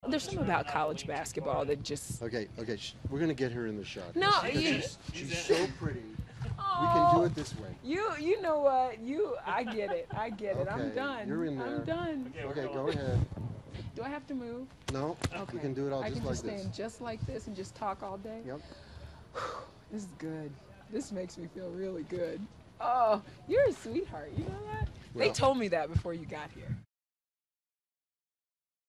There's something about college basketball that just. Okay, okay, we're gonna get her in the shot. No, She's so pretty. We can do Oh, it this way. you know what? I get it. I get it. I'm Okay, done. you're in there. I'm done. Okay, go ahead. Do I have to move? No, Okay. we can do it all I just can like just this. stand just like this and just talk all day. Yep. This is good. This makes me feel really good. Oh, you're a sweetheart. You know that? They Well- told me that before you got here.